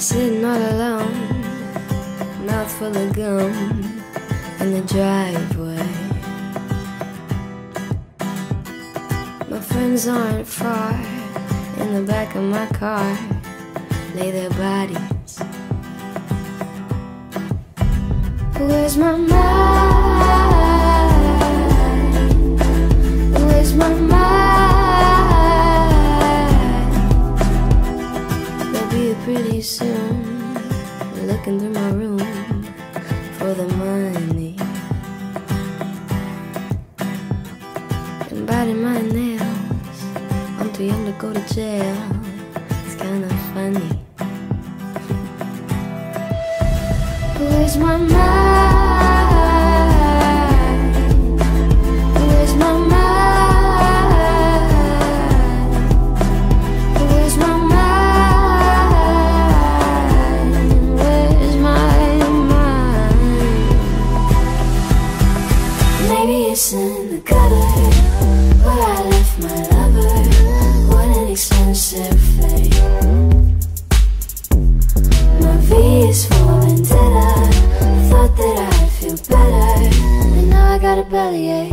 Sitting all alone, mouth full of gum in the driveway. My friends aren't far. In the back of my car lay their bodies. Where's my mind? Where's my mind? They'll be here pretty soon, looking through my room for the money and biting my nails. I'm too young to go to jail. It's kinda funny. Where's my mind? Where's my mind? Where's my mind? Where's my mind? Maybe it's in the gutter where I left my lover. What an expensive fate. My V is for vendetta. Thought that I'd feel better, and now I got a bellyache.